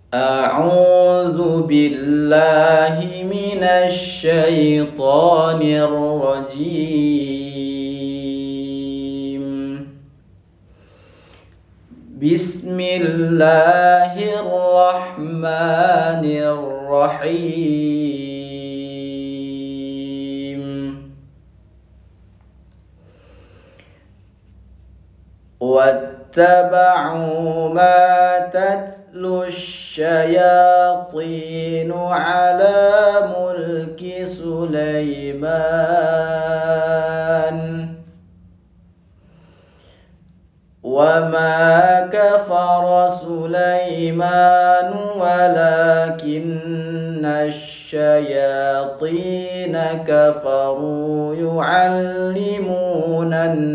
أعوذ بالله من الشيطان الرجيم. بسم الله الرحمن الرحيم. واتبعوا ما تتلو الشياطين على ملك سليمان وما كفر سليمان ولكن الشياطين كفروا يعلمون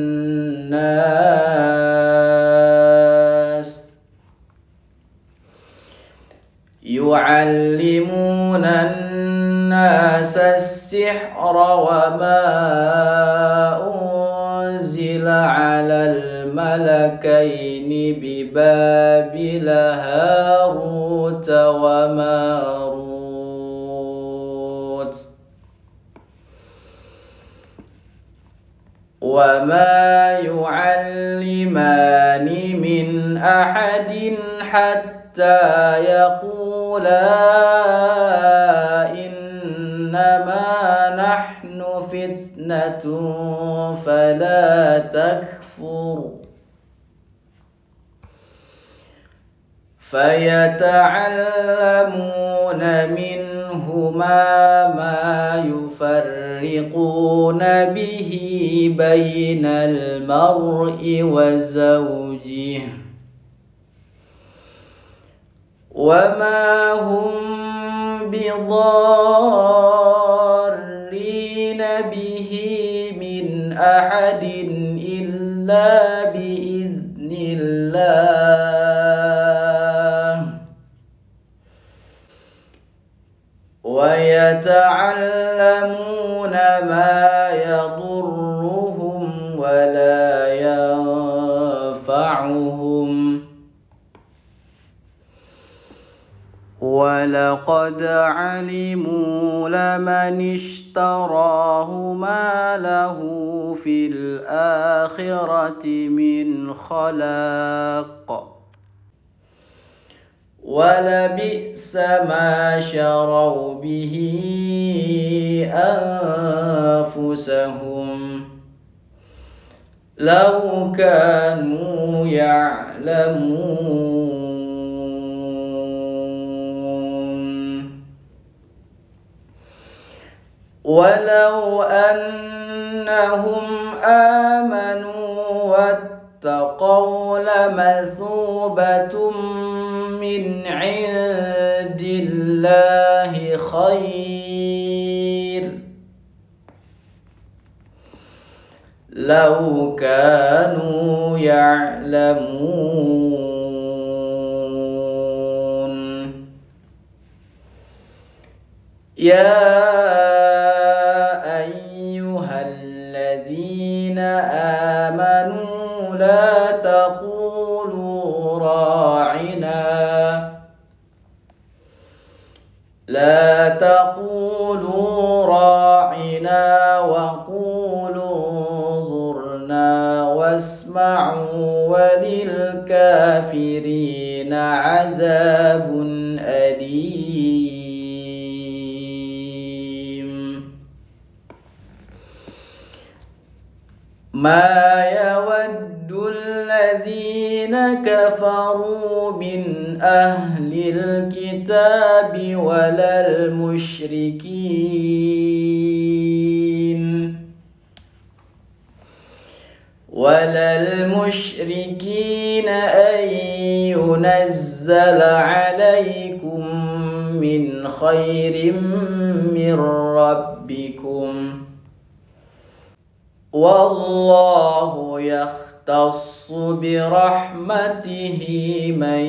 الناس السحر وما أنزل على الملكين ببابل هاروت وماروت وما يعلمان من أحد حتى يقولا إنما نحن فتنة فلا تكفر فيتعلمون منهما ما يفرقون به بين المرء وزوجه وما هم بضارين به من أحد إلا بإذن الله ويتعلمون ما يضرهم ولا ينفعهم ولقد علموا لمن اشتراه ما له في الآخرة من خلاق ولبئس ما شروا به أنفسهم لو كانوا يعلمون. ولو أنهم آمنوا واتقوا لمثوبة من عند الله خير لو كانوا يعلمون. يا أيها الذين آمنوا لا تقولوا راعنا وقولوا انظرنا واسمعوا وللكافرين عذاب أليم. ما يود الذين كفروا من أهل الكتاب ولا المشركين أن ينزل عليكم من خير من ربكم والله يختص برحمته من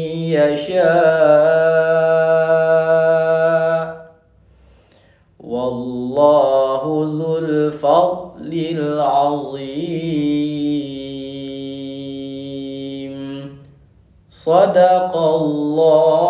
يشاء والله ذو الفضل العظيم. صدق الله